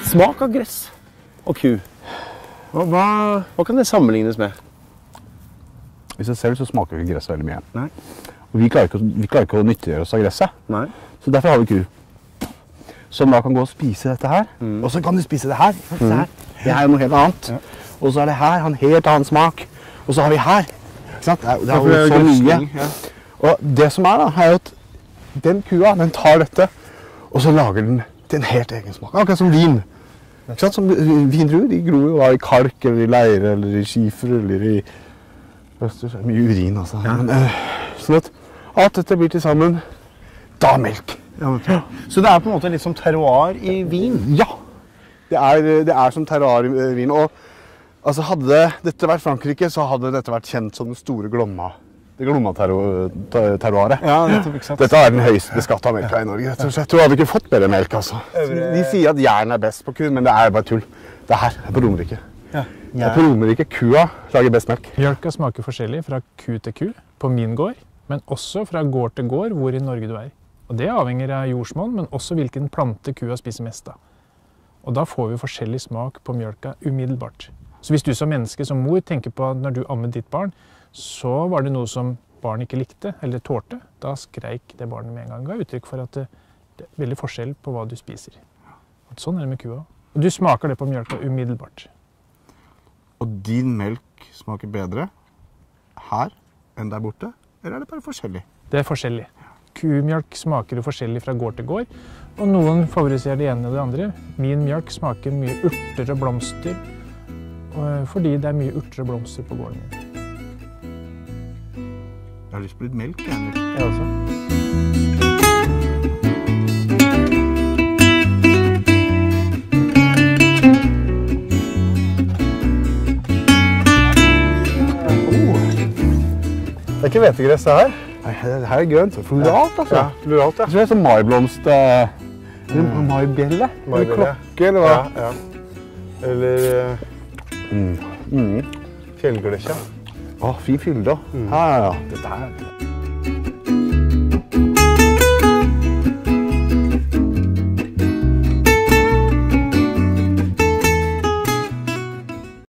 Smak av gress og ku. Hva kan det sammenlignes med? I seg selv så smaker ikke gress veldig mye. Nei. Og vi klarer ikke å nyttiggjøre oss av gresset. Nei. Så derfor har vi ku. Som da kan gå og spise dette her. Og så kan du spise det her. Det er noe helt annet. Ja. Og så er det her en helt annen smak. Og så har vi her. Ikke sant? Det er jo så mye. Ja. Og det som er da, er jo at den kua, den tar dette, og så lager den til en helt egen smak. Akkurat som vin. Ikke sant? Som vindruer, de gror jo da i kalk, eller i leire, eller i skifer, eller i østers. Det er mye urin, altså. Ja. Men, sånn at alt dette blir til sammen, da melk. Ja, okay. Så det er på en måte litt som terroir i vin? Ja, det er som terroir i vin. Og altså, hadde dette vært Frankrike, så hadde dette vært kjent som den store Glomma. Det Glomma-terroiret. Ja, dette er den høyest beskattet melka i Norge. Jeg tror jeg hadde ikke fått bedre melk, altså. De sier at Jæren er best på ku, men det er bare tull. Det er her, på Romerike. Ja. Det er på Romerike kua lager best melk. Mjølka smaker forskjellig fra ku til ku på min gård, men også fra gård til gård hvor i Norge du er. Og det avhenger av jordsmonn, men også hvilken plante kua spiser mest av. Og da får vi forskjellig smak på mjølka umiddelbart. Så hvis du som menneske, som mor, tenker på at når du ammer ditt barn, så var det noe som barnet ikke likte eller tålte, da skreik det barnet med en gang. Det ga uttrykk for at det er veldig forskjell på hva du spiser. Og sånn er det med kua. Og du smaker det på mjølka umiddelbart. Og din melk smaker bedre her enn der borte, eller er det bare forskjellig? Det er forskjellig. Kumjølk smaker jo forskjellig fra gård til gård, og noen favoriserer det ene og det andre. Min mjølk smaker mye urter og blomster, fordi det er mye urter og blomster på gården min. Jeg har lyst på litt melk, jeg. Jeg også. Det er ikke hvetegress det her. Nei, det her er grønt. Floralt, altså. Ja, floralt, ja. Jeg tror det er sånn maiblomst... Maibjelle? Eller klokke, eller hva? Ja, ja. Eller... Fjellglesja. Å, fin fylde. Ja, ja, ja. Dette her...